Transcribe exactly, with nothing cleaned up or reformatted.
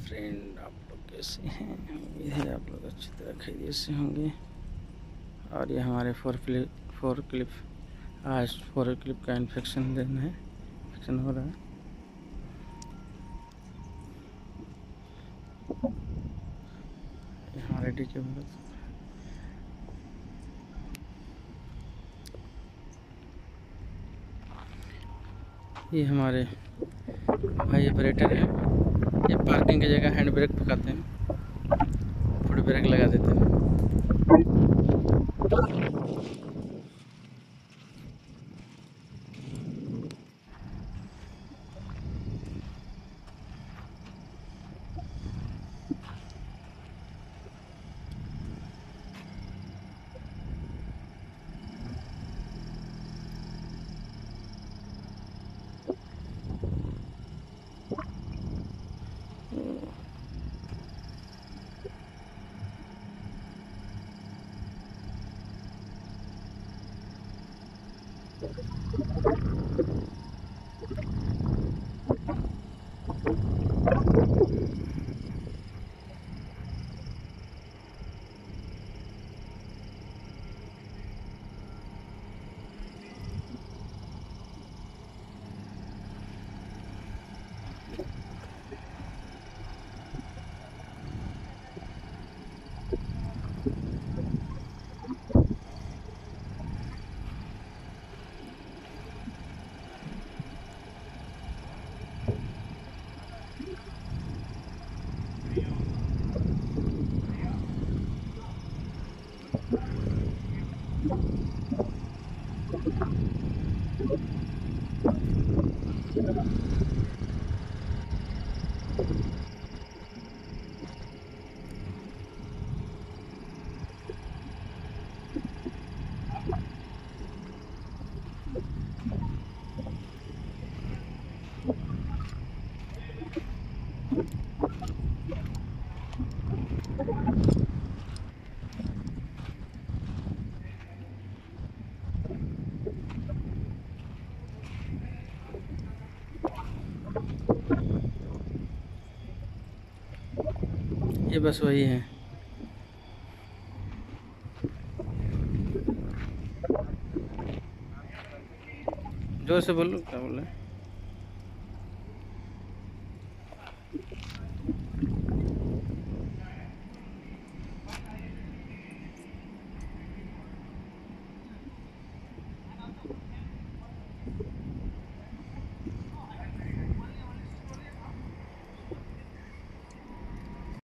Friend, आप लोग कैसे हैं? उम्मीद है आप लोग अच्छी तरह खैरियत से होंगे। और ये हमारे फोर क्लिप फोर क्लिप आज फोर क्लिप का इन्फेक्शन देना है, इन्फेक्शन हो रहा है। ये हमारे डी के भरत ये हमारे भाई ऑपरेटर हैं। ये पार्किंग की जगह हैंड ब्रेक पकाते हैं, फुट ब्रेक लगा देते हैं। ये बस वही है। जोर से बोलो, क्या बोल रहे हैं?